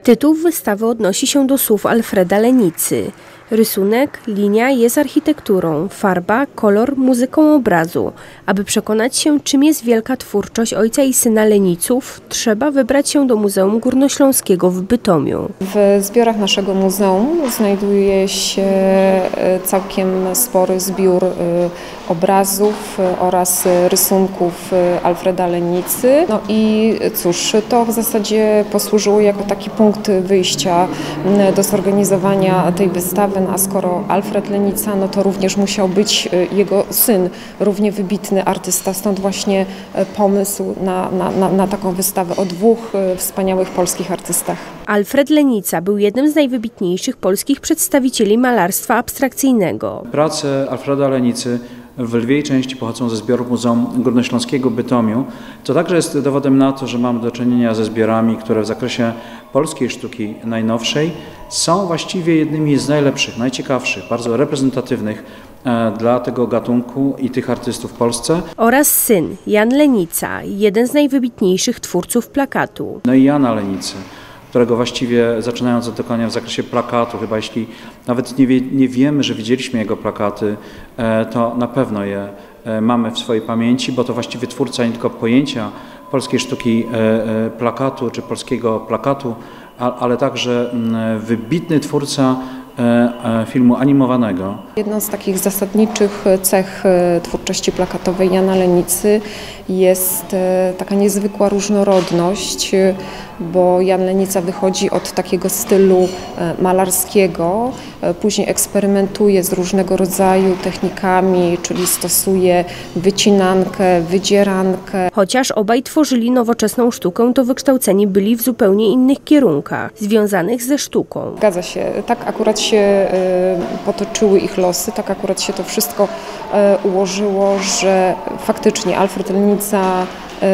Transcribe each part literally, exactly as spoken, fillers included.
Tytuł wystawy odnosi się do słów Alfreda Lenicy. Rysunek, linia jest architekturą, farba, kolor muzyką obrazu. Aby przekonać się, czym jest wielka twórczość ojca i syna Leniców, trzeba wybrać się do Muzeum Górnośląskiego w Bytomiu. W zbiorach naszego muzeum znajduje się całkiem spory zbiór obrazów oraz rysunków Alfreda Lenicy. No i cóż, to w zasadzie posłużyło jako taki punkt wyjścia do zorganizowania tej wystawy. A skoro Alfred Lenica, no to również musiał być jego syn, równie wybitny artysta, stąd właśnie pomysł na, na, na, na taką wystawę o dwóch wspaniałych polskich artystach. Alfred Lenica był jednym z najwybitniejszych polskich przedstawicieli malarstwa abstrakcyjnego. Prace Alfreda Lenicy w lwiej części pochodzą ze zbiorów Muzeum Górnośląskiego w Bytomiu. To także jest dowodem na to, że mamy do czynienia ze zbiorami, które w zakresie polskiej sztuki najnowszej są właściwie jednymi z najlepszych, najciekawszych, bardzo reprezentatywnych dla tego gatunku i tych artystów w Polsce. Oraz syn, Jan Lenica, jeden z najwybitniejszych twórców plakatu. No i Jana Lenicy, którego właściwie zaczynając od dokonania w zakresie plakatu, chyba jeśli nawet nie, wie, nie wiemy, że widzieliśmy jego plakaty, to na pewno je mamy w swojej pamięci, bo to właściwie twórca nie tylko pojęcia polskiej sztuki plakatu czy polskiego plakatu, ale także wybitny twórca filmu animowanego. Jedną z takich zasadniczych cech twórczości plakatowej Jana Lenicy jest taka niezwykła różnorodność, bo Jan Lenica wychodzi od takiego stylu malarskiego, później eksperymentuje z różnego rodzaju technikami, czyli stosuje wycinankę, wydzierankę. Chociaż obaj tworzyli nowoczesną sztukę, to wykształceni byli w zupełnie innych kierunkach, związanych ze sztuką. Zgadza się, tak akurat się potoczyły ich losy, tak akurat się to wszystko ułożyło, że faktycznie Alfred Lenica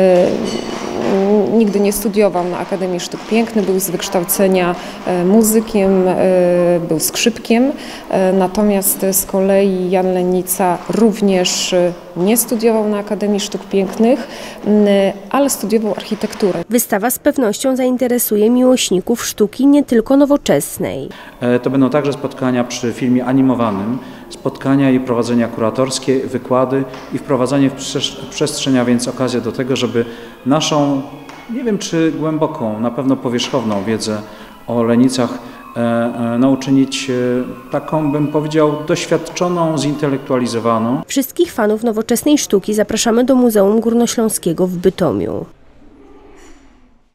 nigdy nie studiował na Akademii Sztuk Pięknych, był z wykształcenia muzykiem, był skrzypkiem, natomiast z kolei Jan Lenica również nie studiował na Akademii Sztuk Pięknych, ale studiował architekturę. Wystawa z pewnością zainteresuje miłośników sztuki nie tylko nowoczesnej. To będą także spotkania przy filmie animowanym, spotkania i prowadzenia kuratorskie, wykłady i wprowadzanie w przestrzeń, a więc okazja do tego, żeby naszą, nie wiem czy głęboką, na pewno powierzchowną wiedzę o Lenicach no, uczynić taką, bym powiedział, doświadczoną, zintelektualizowaną. Wszystkich fanów nowoczesnej sztuki zapraszamy do Muzeum Górnośląskiego w Bytomiu.